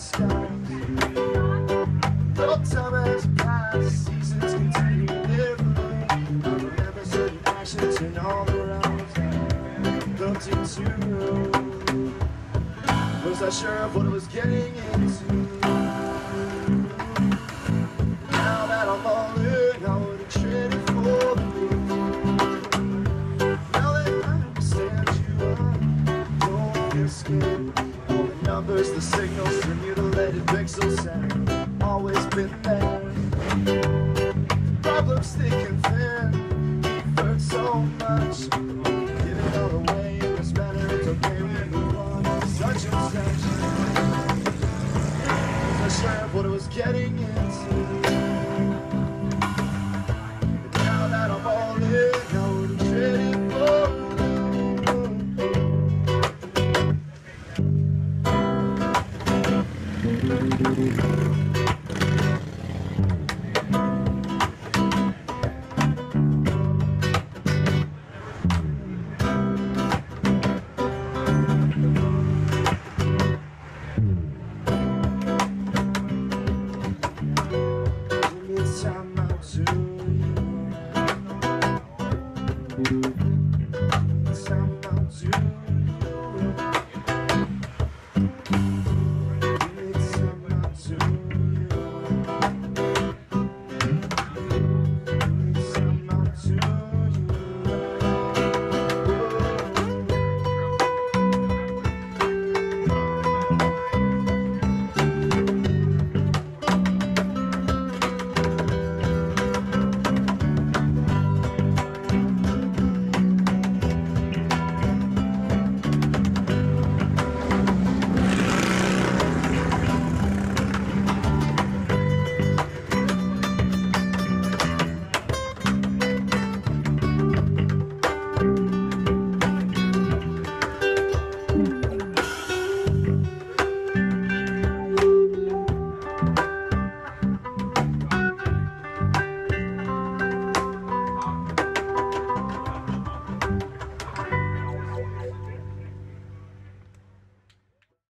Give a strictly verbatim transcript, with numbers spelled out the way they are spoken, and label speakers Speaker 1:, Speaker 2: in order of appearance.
Speaker 1: skies. Though time has passed, seasons continue their flow. I remember certain actions and all around built into road. Was I sure of what I was getting into? Now that I'm all in, I wouldn't trade it for the moon. Now that I understand you, I don't feel scared. All the numbers, the signals, the mutilated pixels have always been there. Problems thick and thin, you've heard so much. Give it all away in this manner, it's okay, we move on. Such and such. Was I sure of what I was getting into?